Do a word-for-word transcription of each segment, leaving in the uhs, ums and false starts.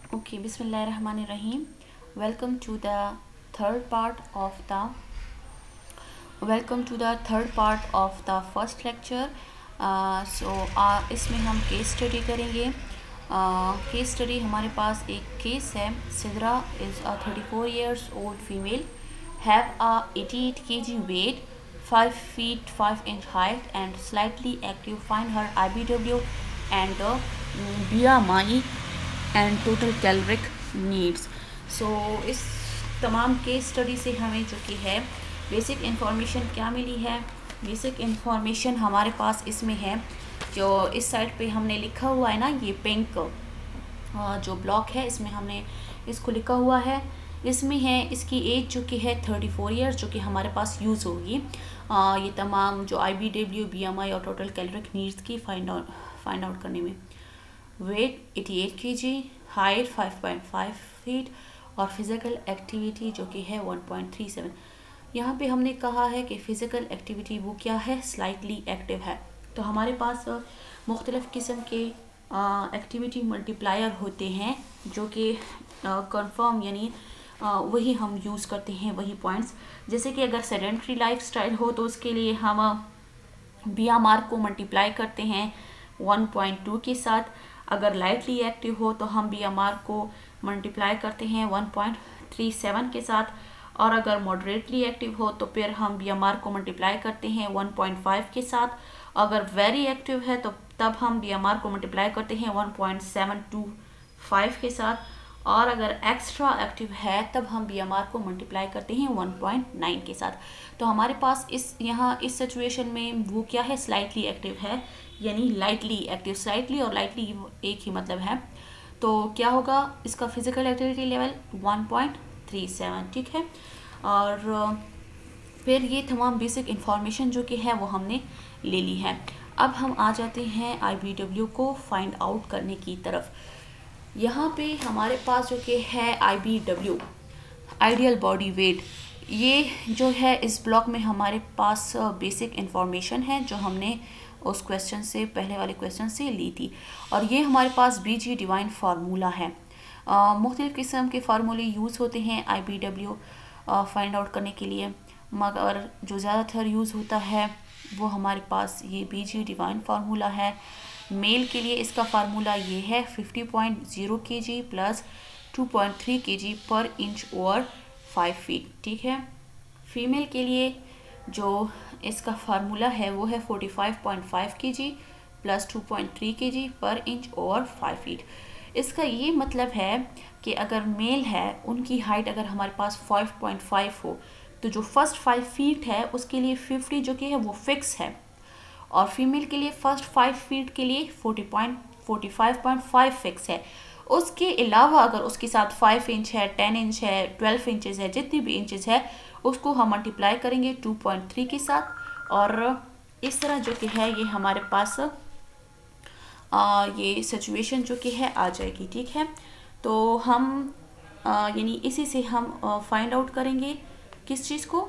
Okay, Bismillahirrahmanirrahim. Welcome to the third part of the welcome to the third part of the first lecture. uh, so uh, इसमें हम case study करेंगे. Case study हमारे पास एक case है. Sidra is a thirty four years old female, have a eighty eight K G weight, five feet five inch height and slightly active. Find her I B W and the B M I and total caloric needs. So इस तमाम case study से हमें जो कि है basic information क्या मिली है. Basic information हमारे पास इसमें है जो इस साइड पे हमने लिखा हुआ है ना, ये पिंक जो ब्लॉक है इसमें हमने इसको लिखा हुआ है. इसमें है इसकी एज जो कि है थर्टी फोर ईयर्स, जो कि हमारे पास यूज़ होगी आ, ये तमाम जो I B W, B M I और टोटल कैलोरिक नीड्स की फाइंड आउट फाइंड आउट करने में. Weight eighty eight K G, height five point five feet और फिज़िकल एक्टिविटी जो कि है वन पॉइंट थ्री सेवन. यहाँ पे हमने कहा है कि फ़िज़िकल एक्टिविटी वो क्या है, स्लाइटली एक्टिव है. तो हमारे पास मुख्तलिफ़ किस्म के एक्टिविटी मल्टीप्लायर होते हैं जो कि कंफर्म यानी आ, वही हम यूज़ करते हैं वही पॉइंट्स. जैसे कि अगर सेडेंट्री लाइफ स्टाइल हो तो उसके लिए हम बी एम आर को मल्टीप्लाई करते हैं वन पॉइंट टू के साथ. अगर लाइटली एक्टिव हो तो हम बी एम आर को मल्टीप्लाई करते हैं वन पॉइंट थ्री सेवन के साथ. और अगर मॉडरेटली एक्टिव हो तो फिर हम बी एम आर को मल्टीप्लाई करते हैं वन पॉइंट फाइव के साथ. अगर वेरी एक्टिव है तो तब हम बी एम आर को मल्टीप्लाई करते हैं one point seven two five के साथ. और अगर एक्स्ट्रा एक्टिव है तब हम बी एम आर को मल्टीप्लाई करते हैं वन पॉइंट नाइन के साथ. तो हमारे पास इस यहाँ इस सिचुएशन में वो क्या है, स्लाइटली एक्टिव है यानी लाइटली एक्टिव. स्लाइटली और लाइटली एक ही मतलब है. तो क्या होगा, इसका physical activity level one point three seven. ठीक है. और फिर ये तमाम बेसिक इंफॉर्मेशन जो कि है वो हमने ले ली है. अब हम आ जाते हैं आई बी डब्ल्यू को फाइंड आउट करने की तरफ. यहाँ पे हमारे पास जो कि है I B W, ideal body weight, ये जो है इस ब्लॉक में हमारे पास बेसिक इन्फॉर्मेशन है जो हमने उस क्वेश्चन से पहले वाले क्वेश्चन से ली थी. और ये हमारे पास बी जी डिवाइन फार्मूला है. मुख्तलिफ़ किस्म के फार्मूले यूज़ होते हैं I B W find out करने के लिए, मगर जो ज़्यादातर यूज़ होता है वो हमारे पास ये बी जी डिवाइन फार्मूला है. मेल के लिए इसका फार्मूला ये है fifty point zero K G plus two point three K G पर इंच ओवर फाइव फीट. ठीक है. फीमेल के लिए जो इसका फार्मूला है वो है forty five point five K G plus two point three K G पर इंच ओवर फाइव फीट. इसका ये मतलब है कि अगर मेल है उनकी हाइट अगर हमारे पास फाइव पॉइंट फाइव हो तो जो फर्स्ट फाइव फीट है उसके लिए फिफ्टी जो कि है वो फिक्स है. और फीमेल के लिए फर्स्ट फाइव फीट के लिए forty point forty five point five fix है. उसके अलावा अगर उसके साथ फाइव इंच है, टेन इंच है, ट्वेल्व इंचेस है, जितनी भी इंचेस है उसको हम मल्टीप्लाई करेंगे टू पॉइंट थ्री के साथ. और इस तरह जो कि है ये हमारे पास आ, ये सिचुएशन जो कि है आ जाएगी. ठीक है. तो हम यानी इसी से हम फाइंड आउट करेंगे किस चीज़ को,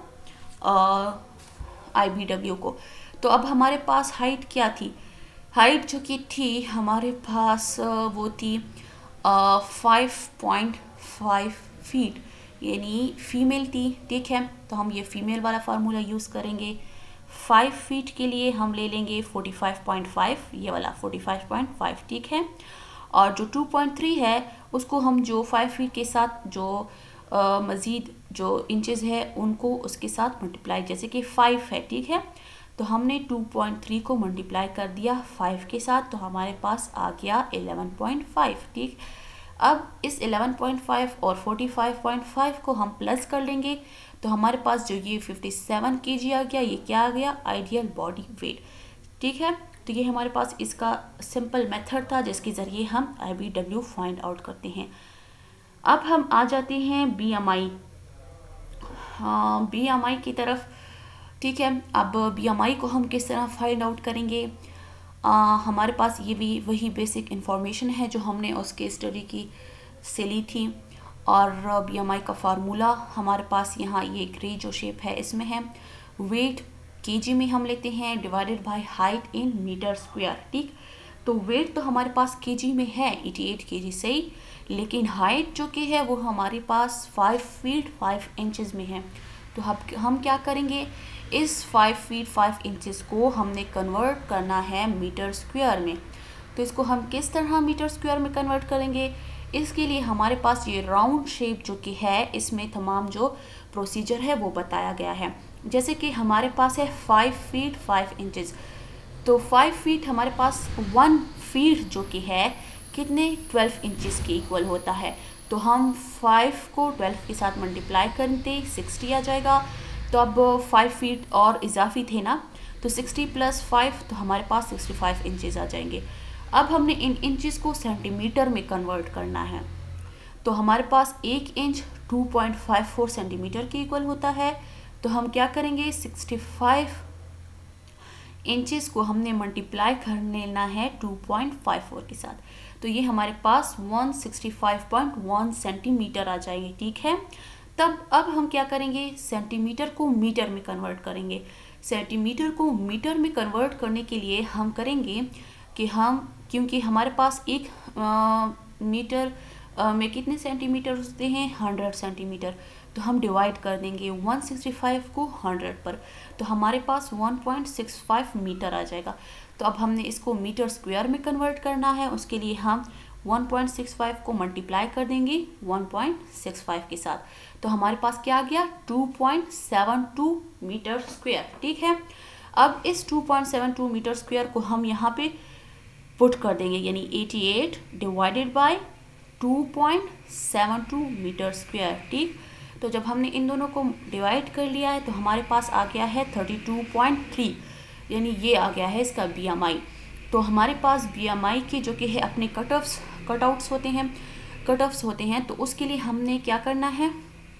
आई बी डब्ल्यू को. तो अब हमारे पास हाइट क्या थी, हाइट जो कि थी हमारे पास वो थी फाइव पॉइंट फाइव फीट यानी फीमेल थी. ठीक है. तो हम ये फीमेल वाला फार्मूला यूज़ करेंगे. फाइव फीट के लिए हम ले लेंगे फोर्टी फाइव पॉइंट फाइव, ये वाला फोर्टी फाइव पॉइंट फाइव. ठीक है. और जो टू पॉइंट थ्री है उसको हम जो फाइव फीट के साथ जो मज़ीद जो इंचेस है उनको उसके साथ मल्टीप्लाई, जैसे कि फाइव है. ठीक है. तो हमने टू पॉइंट थ्री को मल्टीप्लाई कर दिया फाइव के साथ तो हमारे पास आ गया इलेवन पॉइंट फाइव. ठीक. अब इस इलेवन पॉइंट फाइव और फोर्टी फाइव पॉइंट फाइव को हम प्लस कर लेंगे तो हमारे पास जो ये फिफ्टी सेवन के जी आ गया, ये क्या आ गया, आइडियल बॉडी वेट. ठीक है. तो ये हमारे पास इसका सिंपल मेथड था जिसके ज़रिए हम I B W find out करते हैं. अब हम आ जाते हैं बी एम आई, हाँ बी एम आई की तरफ. ठीक है. अब बी एम आई को हम किस तरह फाइंड आउट करेंगे, आ, हमारे पास ये भी वही बेसिक इन्फॉर्मेशन है जो हमने उसके स्टडी की से ली थी. और बी एम आई का फार्मूला हमारे पास यहाँ ये ग्रे जो शेप है इसमें है. वेट केजी में हम लेते हैं divided by height in metre square. ठीक. तो वेट तो हमारे पास केजी में है अठासी केजी सही, लेकिन हाइट जो कि है वो हमारे पास फाइव फीट फाइव इंचेस में है। तो हम हम क्या करेंगे, इस फाइव फीट फाइव इंचेस को हमने कन्वर्ट करना है मीटर स्क्वायर में। तो इसको हम किस तरह मीटर स्क्वायर में कन्वर्ट करेंगे, इसके लिए हमारे पास ये राउंड शेप जो कि है इसमें तमाम जो प्रोसीजर है वो बताया गया है। जैसे कि हमारे पास है फाइव फीट फाइव इंचेस, तो फाइव फीट हमारे पास वन फीट जो कि है कितने ट्वेल्व इंचेस के इक्वल होता है। तो हम फाइव को ट्वेल्व के साथ मल्टीप्लाई करते सिक्सटी आ जाएगा। तो अब फाइव फीट और इजाफी थे ना, तो सिक्सटी प्लस फाइव तो हमारे पास सिक्सटी फाइव इंचेस आ जाएंगे। अब हमने इन इंचेस को सेंटीमीटर में कन्वर्ट करना है। तो हमारे पास एक inch two point five four centimetre के इक्वल होता है। तो हम क्या करेंगे, सिक्सटी फाइव इंचेस को हमने मल्टीप्लाई कर लेना है टू पॉइंट फाइव फोर के साथ। तो ये हमारे पास one sixty five point one centimetre आ जाएगी। ठीक है, तब अब हम क्या करेंगे, सेंटीमीटर को मीटर में कन्वर्ट करेंगे। सेंटीमीटर को मीटर में कन्वर्ट करने के लिए हम करेंगे कि हम, क्योंकि हमारे पास एक आ, मीटर आ, में कितने सेंटीमीटर होते हैं, हंड्रेड सेंटीमीटर। तो हम डिवाइड कर देंगे वन सिक्सटी फाइव को हंड्रेड पर, तो हमारे पास one point six five metre आ जाएगा। तो अब हमने इसको मीटर स्क्वायर में कन्वर्ट करना है, उसके लिए हम वन पॉइंट सिक्स फाइव को मल्टीप्लाई कर देंगे वन पॉइंट सिक्स फाइव के साथ। तो हमारे पास क्या आ गया, two point seven two metre square. ठीक है, अब इस two point seven two metre square को हम यहाँ पे पुट कर देंगे, यानी eighty eight divided by two point seven two metre square. ठीक, तो जब हमने इन दोनों को डिवाइड कर लिया है तो हमारे पास आ गया है थर्टी टू पॉइंट थ्री, यानी ये आ गया है इसका बी एम आई। तो हमारे पास बी एम आई के जो कि है अपने कट ऑफ्स कट आउट्स होते हैं कट ऑफ्स होते हैं तो उसके लिए हमने क्या करना है,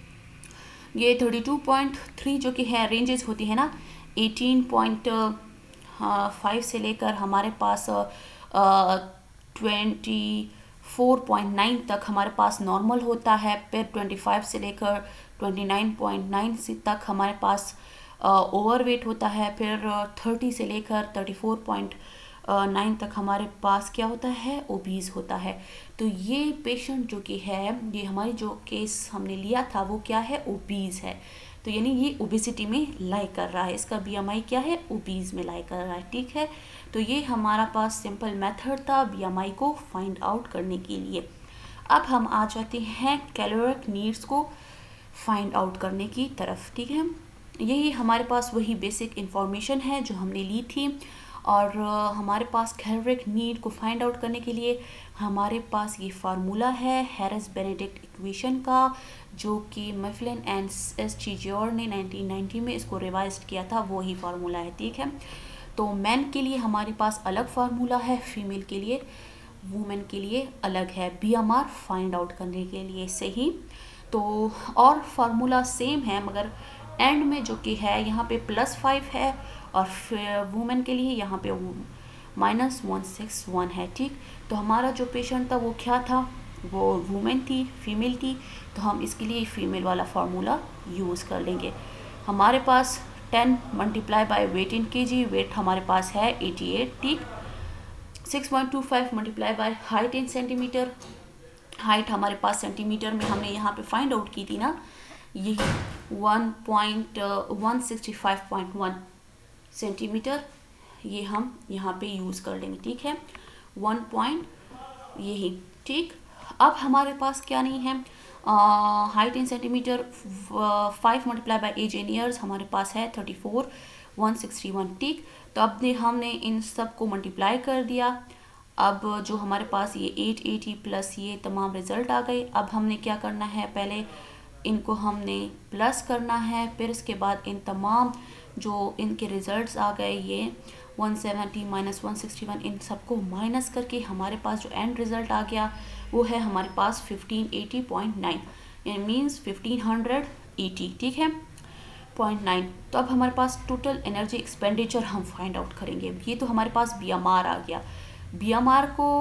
ये थर्टी टू पॉइंट थ्री जो कि है रेंजेस होती है ना, एटीन पॉइंट फाइव से लेकर हमारे पास ट्वेंटी फोर पॉइंट नाइन तक हमारे पास नॉर्मल होता है। फिर ट्वेंटी फाइव से लेकर ट्वेंटी नाइन पॉइंट नाइन तक हमारे पास ओवरवेट होता है। फिर थर्टी से लेकर थर्टी फोर पॉइंट नाइन तक हमारे पास क्या होता है, ओबीज होता है। तो ये पेशेंट जो कि है, ये हमारी जो केस हमने लिया था वो क्या है, ओबीज है। तो यानी ये ओबेसिटी में लाई कर रहा है, इसका बीएमआई क्या है, ओबीज में लाई कर रहा है। ठीक है, तो ये हमारा पास सिंपल मेथड था बीएमआई को फाइंड आउट करने के लिए। अब हम आ जाते हैं कैलोरिक नीड्स को फाइंड आउट करने की तरफ। ठीक है, यही हमारे पास वही बेसिक इंफॉर्मेशन है जो हमने ली थी। और हमारे पास कैलोरिक नीड को फाइंड आउट करने के लिए हमारे पास ये फार्मूला है हैरिस बेनेडिक्ट इक्वेशन का, जो कि मैफ्लिन एंड एस चिजियोर ने नाइनटीन नाइंटी में इसको रिवाइज्ड किया था, वो ही फार्मूला है। ठीक है, तो मैन के लिए हमारे पास अलग फार्मूला है, फीमेल के लिए, वुमेन के लिए अलग है बीएमआर फाइंड आउट करने के लिए। सही, तो और फार्मूला सेम है, मगर एंड में जो कि है यहाँ पे प्लस फाइव है और फिर वुमेन के लिए यहाँ पे माइनस वन सिक्स वन है। ठीक, तो हमारा जो पेशेंट था वो क्या था, वो वुमेन थी, फीमेल थी, तो हम इसके लिए फीमेल वाला फार्मूला यूज़ कर लेंगे। हमारे पास ten multiply by weight in KG, weight हमारे पास है एटी एट। ठीक, six point two five multiply by height in centimetre, height हमारे पास सेंटीमीटर में हमने यहाँ पे फाइंड आउट की थी ना, यही one point one sixty five point one centimetre, ये हम यहाँ पे यूज़ कर लेंगे। ठीक है, वन पॉइंट यही। ठीक, अब हमारे पास क्या नहीं है, height in centimetre, five multiply by age in years हमारे पास है thirty four one sixty one. ठीक, तो अब ने हमने इन सब को मल्टीप्लाई कर दिया। अब जो हमारे पास ये एट एटी प्लस ये तमाम रिज़ल्ट आ गए। अब हमने क्या करना है, पहले इनको हमने प्लस करना है, फिर इसके बाद इन तमाम जो इनके रिज़ल्ट्स आ गए, ये one seventy minus one sixty one, इन सबको माइनस करके हमारे पास जो एंड रिज़ल्ट आ गया वो है हमारे पास फिफ्टीन एटी पॉइंट नाइन, यानी मीन्स फिफ्टीन हंड्रेड एटी। ठीक है, पॉइंट नाइन। तो अब हमारे पास टोटल एनर्जी एक्सपेंडिचर हम फाइंड आउट करेंगे। ये तो हमारे पास बी एम आर आ गया। बी एम आर को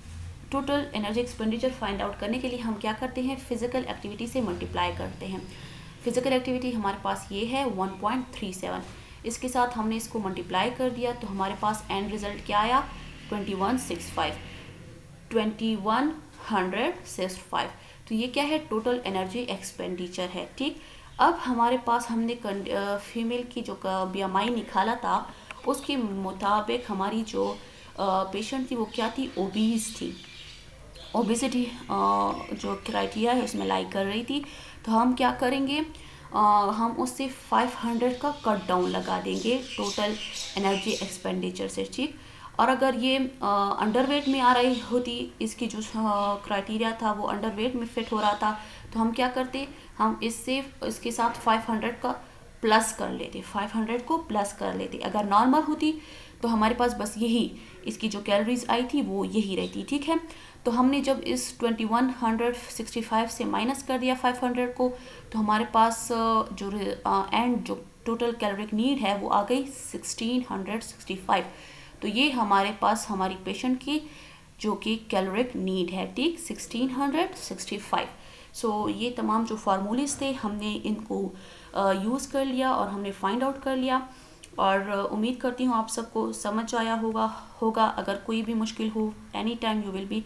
total energy expenditure find out करने के लिए हम क्या करते हैं, फिजिकल एक्टिविटी से मल्टीप्लाई करते हैं। फिजिकल एक्टिविटी हमारे पास ये है वन पॉइंट थ्री सेवन, इसके साथ हमने इसको मल्टीप्लाई कर दिया तो हमारे पास एंड रिजल्ट क्या आया, twenty one six five twenty one hundred six five. तो ये क्या है, टोटल एनर्जी एक्सपेंडिचर है। ठीक, अब हमारे पास हमने फीमेल की जो बी एम आई निकाला था उसके मुताबिक हमारी जो पेशेंट थी वो क्या थी, ओबीज थी। ओबेसिटी जो क्राइटेरिया है उसमें लाई कर रही थी। तो हम क्या करेंगे, uh, हम उससे फाइव हंड्रेड का कट डाउन लगा देंगे टोटल एनर्जी एक्सपेंडिचर से। ठीक, और अगर ये अंडरवेट uh, में आ रही होती, इसकी जो क्राइटेरिया uh, था वो अंडरवेट में फिट हो रहा था, तो हम क्या करते, हम इससे इसके साथ फाइव हंड्रेड का प्लस कर लेते, फाइव हंड्रेड को प्लस कर लेते। अगर नॉर्मल होती तो हमारे पास बस यही इसकी जो कैलोरीज आई थी वो यही रहती। ठीक है, तो हमने जब इस ट्वेंटी वन सिक्सटी फाइव से माइनस कर दिया फाइव हंड्रेड को, तो हमारे पास जो एंड जो टोटल कैलोरिक नीड है वो आ गई सिक्सटीन सिक्सटी फाइव। तो ये हमारे पास हमारी पेशेंट की जो कि कैलोरिक नीड है। ठीक, सिक्सटीन सिक्सटी फाइव। सो ये तमाम जो फार्मूलेस थे हमने इनको यूज़ कर लिया और हमने फाइंड आउट कर लिया, और उम्मीद करती हूँ आप सबको समझ आया होगा होगा अगर कोई भी मुश्किल हो, any time you will be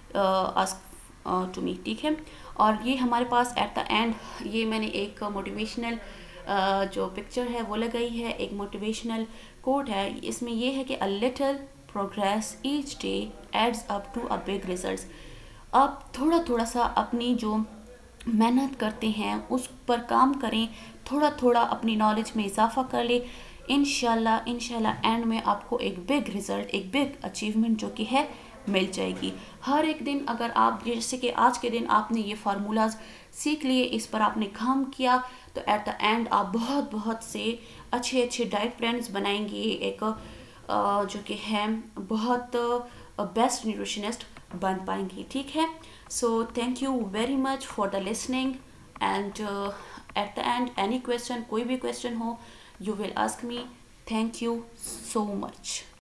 ask to me. ठीक है, और ये हमारे पास एट द एंड ये मैंने एक मोटिवेशनल uh, जो पिक्चर है वो लगाई है, एक मोटिवेशनल कोट है। इसमें ये है कि a little progress each day adds up to a big results. आप थोड़ा थोड़ा सा अपनी जो मेहनत करते हैं उस पर काम करें, थोड़ा थोड़ा अपनी नॉलेज में इजाफा कर ले, इंशाल्लाह इंशाल्लाह एंड में आपको एक बिग रिज़ल्ट, एक बिग अचीवमेंट जो कि है मिल जाएगी। हर एक दिन अगर आप, जैसे कि आज के दिन आपने ये फार्मूलाज सीख लिए, इस पर आपने काम किया, तो एट द एंड आप बहुत बहुत से अच्छे अच्छे डाइट प्लान्स बनाएंगे, एक जो कि है बहुत बेस्ट न्यूट्रिशनिस्ट बन पाएंगी। ठीक है, so thank you very much for the listening, and at the end any question, कोई भी क्वेश्चन हो, you will ask me. Thank you so much.